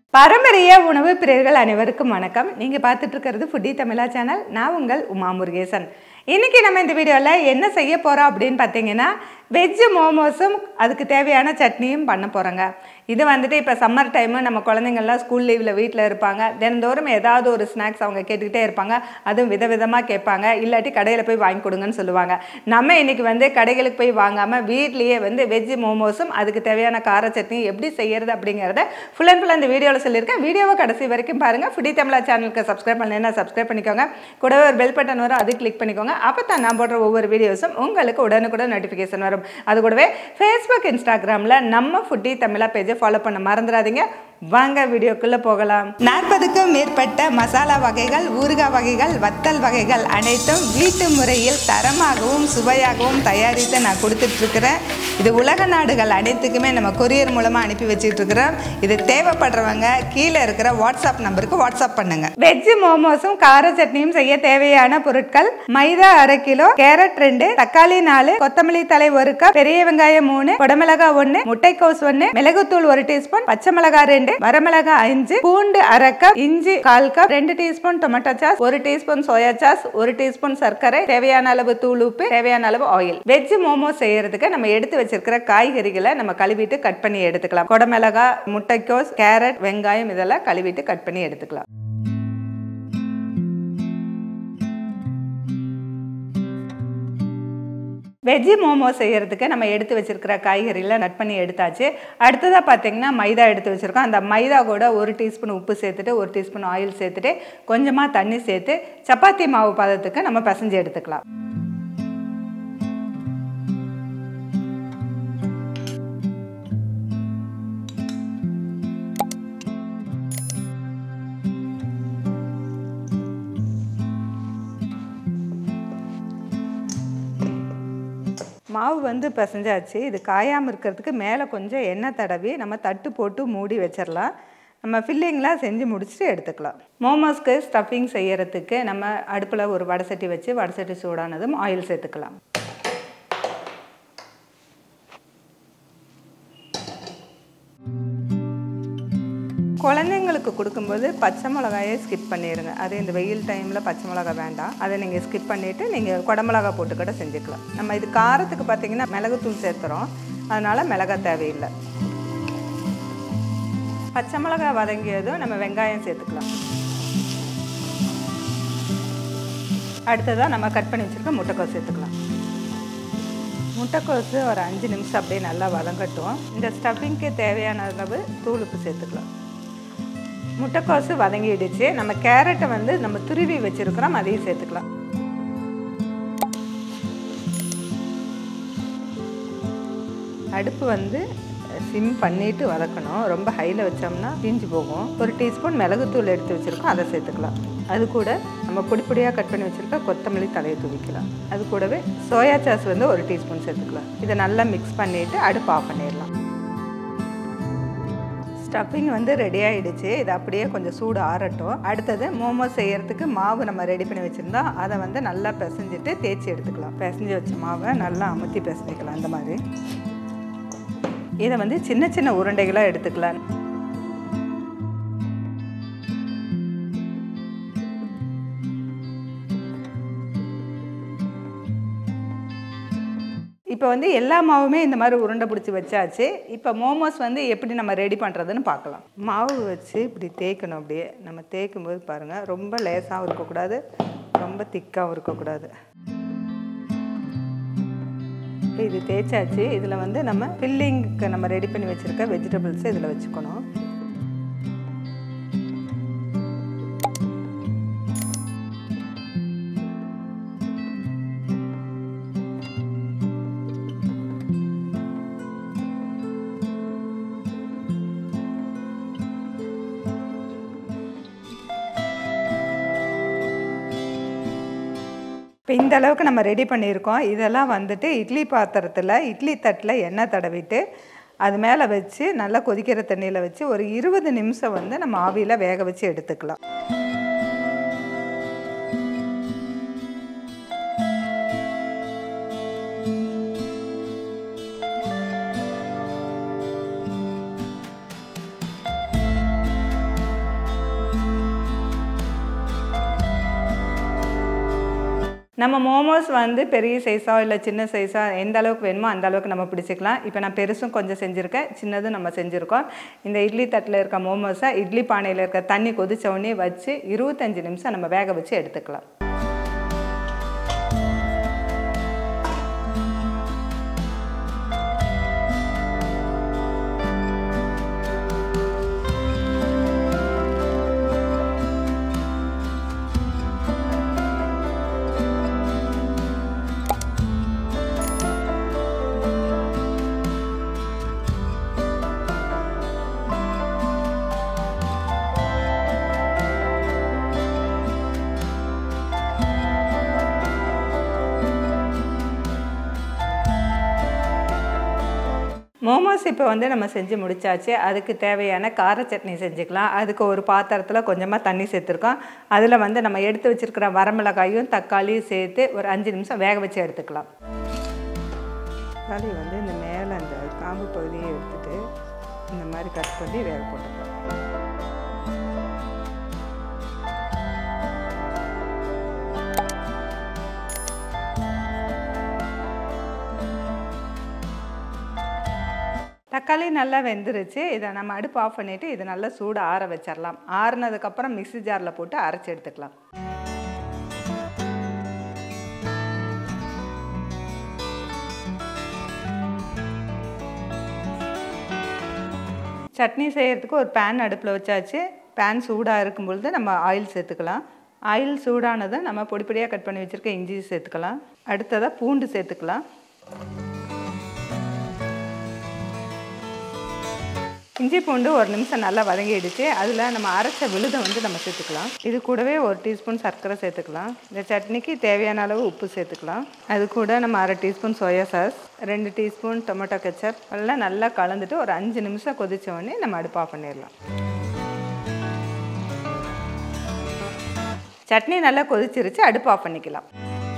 பாரம்பரிய உணவு பிரியர்கள் அனைவருக்கும் வணக்கம். நீங்க பார்த்துட்டு இருக்கிறது ஃபுட்டி தமிழா சேனல். நான் உங்கள் உமா முருகேசன். இன்னைக்கு நம்ம இந்த வீடியோல என்ன செய்ய போறோம் அப்படின்னு பார்த்தீங்கன்னா, வெஜ் மோமோஸும் அதுக்கு தேவையான சட்னியும் பண்ண போறோங்க. இது வந்துட்டு இப்போ சம்மர் டைமு, நம்ம குழந்தைங்கள்லாம் ஸ்கூல் லீவில் வீட்டில் இருப்பாங்க. தினந்தோறும் ஏதாவது ஒரு ஸ்நாக்ஸ் அவங்க கேட்டுக்கிட்டே இருப்பாங்க. அதுவும் விதவிதமாக கேட்பாங்க. இல்லாட்டி கடையில் போய் வாங்கி கொடுங்கன்னு சொல்லுவாங்க. நம்ம இன்னைக்கு கடைகளுக்கு போய் வாங்காமல் வீட்லேயே வெஜ் மோமோஸும் அதுக்கு தேவையான கார சட்னி எப்படி செய்யறது அப்படிங்கிறத ஃபுல் அண்ட் ஃபுல் அந்த வீடியோவில் சொல்லியிருக்கேன். வீடியோவை கடைசி வரைக்கும் பாருங்கள். ஃபுட்டி தமிழா சேனலுக்கு சப்ஸ்கிரைப் பண்ணலைன்னா சப்ஸ்கிரைப் பண்ணிக்கோங்க. கூடவே ஒரு பெல் பட்டன் வரும், அது கிளிக் பண்ணிக்கோங்க. அப்போ தான் நான் போடுற ஒவ்வொரு வீடியோஸும் உங்களுக்கு உடனுக்குடன் நோட்டிஃபிகேஷன் வரும். அது கூடவே ஃபேஸ்புக், இன்ஸ்டாகிராமில் நம்ம ஃபுட்டி தமிழா பேஜை ஃபாலோ பண்ண மறந்துடாதீங்க. வாங்க வீடியோக்குள்ள போகலாம். 40க்கும் மேற்பட்ட மசாலா வகைகள், ஊறுகாய் வகைகள், வத்தல் வகைகள் அனைத்தும் வீட்டு முறையில் தரமாகவும் சுவையாகவும் தயாரித்து நான் கொடுத்துட்டு இருக்கிறேன். இது உலக நாடுகள் அனைத்துக்குமே நம்ம கொரியர் மூலமா அனுப்பி வச்சுட்டு இருக்கிறோம். இது தேவைப்படுறவங்க கீழே இருக்கிற வாட்ஸ்அப் நம்பருக்கு வாட்ஸ்அப் பண்ணுங்க. வெஜ் மோமோஸும் கார சட்னியும் செய்ய தேவையான பொருட்கள்: மைதா 1/2 கிலோ, கேரட் 2, தக்காளி 4, கொத்தமல்லி தழை 1 கப், பெரிய வெங்காயம் 3, குடமிளகாய் 1, முட்டைக்கோஸ் 1, மிளகுத்தூள் 1 டீஸ்பூன், பச்சை மிளகாய் 2, வரமிளகாய் 5, பூண்டு 1/2 கப், இஞ்சி 1/4 cup, 2 teaspoon tomato sauce, 1 teaspoon soya sauce, 1 teaspoon சர்க்கரை, தேவையான அளவு தூள் உப்பு, தேவையான அளவு ஆயில். வெஜ் மோமோ செய்யறதுக்கு நம்ம எடுத்து வச்சிருக்கிற காய்கறிகளை நம்ம கழுவிட்டு கட் பண்ணி எடுத்துக்கலாம். குடமிளகாய், முட்டைக்கோஸ், கேரட், வெங்காயம் இதெல்லாம் கழுவிட்டு கட் பண்ணி எடுத்துக்கலாம். வெஜ் மோமோ செய்யறதுக்கு நம்ம எடுத்து வச்சிருக்கிற காய்கறியில் கட் பண்ணி எடுத்தாச்சு. அடுத்ததாக பார்த்தீங்கன்னா மைதா எடுத்து வச்சுருக்கோம். அந்த மைதா கூட 1 டீஸ்பூன் உப்பு சேர்த்துட்டு, 1 டீஸ்பூன் ஆயில் சேர்த்துட்டு, கொஞ்சமாக தண்ணி சேர்த்து சப்பாத்தி மாவு பதத்துக்கு நம்ம பிசைஞ்சு எடுத்துக்கலாம். மாவு பிசைஞ்சாச்சு. இது காயாமல் இருக்கிறதுக்கு மேலே கொஞ்சம் எண்ணெய் தடவி நம்ம தட்டு போட்டு மூடி வச்சிடலாம். நம்ம ஃபில்லிங்லாம் செஞ்சு முடிச்சுட்டு எடுத்துக்கலாம். மோமோஸ்க்கு ஸ்டஃபிங் செய்யறதுக்கு நம்ம அடுப்பில் ஒரு வடை சட்டி வச்சு, வடை சட்டி சூடானதும் ஆயில் சேர்த்துக்கலாம். குழந்தைங்களுக்கு கொடுக்கும்போது பச்சை மிளகாயை ஸ்கிப் பண்ணிடுங்க. அது இந்த வெயில் டைமில் பச்சை மிளகாய் வேண்டாம். அதை நீங்கள் ஸ்கிப் பண்ணிவிட்டு நீங்கள் குடமிளகாய் போட்டு கூட செஞ்சுக்கலாம். நம்ம இது காரத்துக்கு பார்த்தீங்கன்னா மிளகுத்தூள் சேர்த்துறோம், அதனால் மிளகாய் தேவையில்லை. பச்சை மிளகாய் வதங்கியதும் நம்ம வெங்காயம் சேர்த்துக்கலாம். அடுத்ததாக நம்ம கட் பண்ணி வச்சுருக்க முட்டைக்கோஸ் சேர்த்துக்கலாம். முட்டைக்கோஸ் ஒரு 5 நிமிஷம் அப்படியே நல்லா வதங்கட்டும். இந்த ஸ்டஃபிங்க்கு தேவையான அளவு தூள் உப்பு சேர்த்துக்கலாம். முட்டைக்கோசு வதங்கிடுச்சு. நம்ம கேரட்டை நம்ம துருவி வச்சிருக்கிறோம், அதையும் சேர்த்துக்கலாம். அடுப்பு சிம் பண்ணிட்டு வதக்கணும். ரொம்ப ஹையில் வச்சோம்னா தீஞ்சு போகும். 1 டீஸ்பூன் மிளகுத்தூள் எடுத்து வச்சுருக்கோம், அதை சேர்த்துக்கலாம். அது கூட நம்ம பொடியாக கட் பண்ணி வச்சுருக்க கொத்தமல்லி தலையை தூவிக்கலாம். அது கூடவே சோயா சாஸ் 1 டீஸ்பூன் சேர்த்துக்கலாம். இதை நல்லா மிக்ஸ் பண்ணிவிட்டு அடுப்பு ஆஃப் பண்ணிடலாம். ஸ்டஃபிங் ரெடி ஆகிடுச்சு. இது அப்படியே கொஞ்சம் சூடு ஆறட்டும். அடுத்தது மோமோஸ் செய்யறதுக்கு மாவு நம்ம ரெடி பண்ணி வச்சுருந்தோம். அதை நல்லா பிசைஞ்சிட்டு தேய்ச்சி எடுத்துக்கலாம். பிசைஞ்சு வச்ச மாவை நல்லா அமுத்தி பிசைஞ்சிக்கலாம். இந்த மாதிரி இதை சின்ன சின்ன உருண்டைகளாக எடுத்துக்கலாம். இப்போ எல்லா மாவுமே இந்த மாதிரி உருண்டை பிடிச்சி வச்சாச்சு. இப்போ மோமோஸ் எப்படி நம்ம ரெடி பண்ணுறதுன்னு பார்க்கலாம். மாவு வச்சு இப்படி தேய்க்கணும். அப்படியே நம்ம தேய்க்கும் போது பாருங்கள், ரொம்ப லேசாகவும் இருக்கக்கூடாது, ரொம்ப திக்காகவும் இருக்கக்கூடாது. இது தேய்ச்சாச்சு. இதில் நம்ம ஃபில்லிங்க்கு நம்ம ரெடி பண்ணி வச்சுருக்க வெஜிடபிள்ஸை இதில் வச்சுக்கணும். இப்போ இந்த அளவுக்கு நம்ம ரெடி பண்ணியிருக்கோம். இதெல்லாம் இட்லி பாத்திரத்தில், இட்லி தட்டில் எண்ணெய் தடவிட்டு அது மேலே வச்சு நல்லா கொதிக்கிற தண்ணியில் வச்சு ஒரு 20 நிமிஷம் நம்ம ஆவியில் வேக வச்சு எடுத்துக்கலாம். நம்ம மோமோஸ் வந்து பெரிய சைஸா இல்லை சின்ன சைஸா எந்த அளவுக்கு வேணுமோ அந்த அளவுக்கு நம்ம பிடிச்சிக்கலாம். இப்போ நான் பெருசும் கொஞ்சம் செஞ்சுருக்கேன், சின்னதும் நம்ம செஞ்சுருக்கோம். இந்த இட்லி தட்டில் இருக்க மோமோஸை இட்லி பானையில் இருக்க தண்ணி கொதிச்ச உடனே வச்சு 25 நிமிஷம் நம்ம வேக வச்சு எடுத்துக்கலாம். மோமோஸ் இப்போ வந்து நம்ம செஞ்சு முடிச்சாச்சு. அதுக்கு தேவையான கார சட்னி செஞ்சுக்கலாம். அதுக்கு ஒரு பாத்திரத்தில் கொஞ்சமாக தண்ணி சேர்த்துருக்கோம். அதில் வந்து நம்ம எடுத்து வச்சுருக்கிற வரமிளகாயும் தக்காளியும் சேர்த்து ஒரு 5 நிமிஷம் வேக வச்சு எடுத்துக்கலாம். தக்காளி வந்து இந்த மேலே அந்த காம்பு பகுதியை எடுத்துகிட்டு இந்த மாதிரி கட் பண்ணி வேக போட்டுக்கலாம். தக்காளி நல்லா வெந்துருச்சு. இதை நம்ம அடுப்பு ஆஃப் பண்ணிவிட்டு இதை நல்லா சூடு ஆற வச்சிடலாம். ஆறுனதுக்கப்புறம் மிக்ஸி ஜாரில் போட்டு அரைச்சி எடுத்துக்கலாம். சட்னி செய்கிறதுக்கு ஒரு பேன் அடுப்பில் வச்சாச்சு. பேன் சூடாக இருக்கும் பொழுது நம்ம ஆயில் சேர்த்துக்கலாம். ஆயில் சூடானதை நம்ம பொடி பொடியாக கட் பண்ணி வச்சுருக்க இஞ்சி சேர்த்துக்கலாம். அடுத்ததாக பூண்டு சேர்த்துக்கலாம். இஞ்சி பூண்டு ஒரு நிமிஷம் நல்லா வதங்கிடுச்சு. அதில் நம்ம அரைச்ச விழுதை வந்து நம்ம சேர்த்துக்கலாம். இது கூடவே 1 டீஸ்பூன் சர்க்கரை சேர்த்துக்கலாம். இந்த சட்னிக்கு தேவையான அளவு உப்பு சேர்த்துக்கலாம். அது கூட நம்ம 1/2 teaspoon soya sauce, 2 teaspoon tomato ketchup எல்லாம் நல்லா கலந்துட்டு ஒரு 5 நிமிஷம் கொதிச்ச உடனே நம்ம அடுப்பு ஆஃப் பண்ணிடலாம். சட்னி நல்லா கொதிச்சிருச்சு. அடுப்பு ஆஃப் பண்ணிக்கலாம்.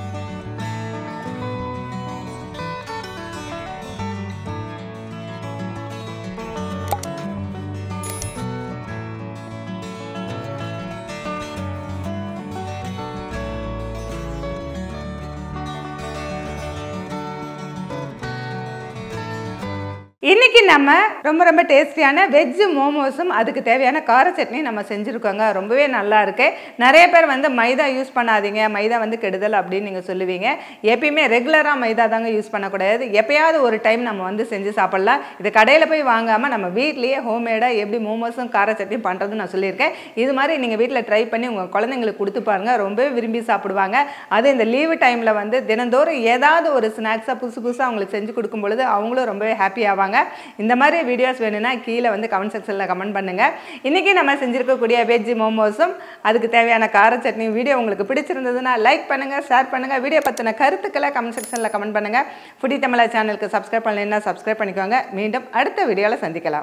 இன்றைக்கி நம்ம ரொம்ப டேஸ்டியான வெஜ் மோமோஸும் அதுக்கு தேவையான கார சட்னி நம்ம செஞ்சுருக்கோங்க. ரொம்பவே நல்லா இருக்கு. நிறைய பேர் வந்து மைதா யூஸ் பண்ணாதீங்க, மைதா வந்து கெடுதல் அப்படின்னு நீங்கள் சொல்லுவீங்க. எப்பயுமே ரெகுலராக மைதா தாங்க யூஸ் பண்ணக்கூடாது. எப்பயாவது ஒரு டைம் நம்ம வந்து செஞ்சு சாப்பிட்லாம். இது கடையில் போய் வாங்காமல் நம்ம வீட்லேயே ஹோம்மேடாக எப்படி மோமோஸும் கார சட்னியும் பண்ணுறதுன்னு நான் சொல்லியிருக்கேன். இது மாதிரி நீங்கள் வீட்டில் ட்ரை பண்ணி உங்கள் குழந்தைங்களுக்கு கொடுத்து பாருங்கள். ரொம்பவே விரும்பி சாப்பிடுவாங்க. அது இந்த லீவு டைமில் வந்து தினந்தோறும் ஏதாவது ஒரு ஸ்நாக்ஸாக புதுசாக அவங்களுக்கு செஞ்சு கொடுக்கும் பொழுது அவங்களும் ரொம்பவே ஹாப்பி ஆவாங்க. இந்த மாதிரி வீடியோஸ் வேணும்னா கீழே வந்து கமெண்ட் செக்ஷனில் கமெண்ட் பண்ணுங்க. இன்னைக்கு நம்ம செஞ்சிருக்கக்கூடிய வெஜ் மோமோஸும் அதுக்கு தேவையான கார சட்னி வீடியோ உங்களுக்கு பிடிச்சிருந்ததுன்னா லைக் பண்ணுங்க, ஷேர் பண்ணுங்க. வீடியோ பற்றின கருத்துக்களை கமெண்ட் செக்ஷனில் கமெண்ட் பண்ணுங்க. ஃபுடி தமிழா சேனலுக்கு சப்ஸ்கிரைப் பண்ணலைன்னா சப்ஸ்கிரைப் பண்ணிக்கோங்க. மீண்டும் அடுத்த வீடியோவில் சந்திக்கலாம்.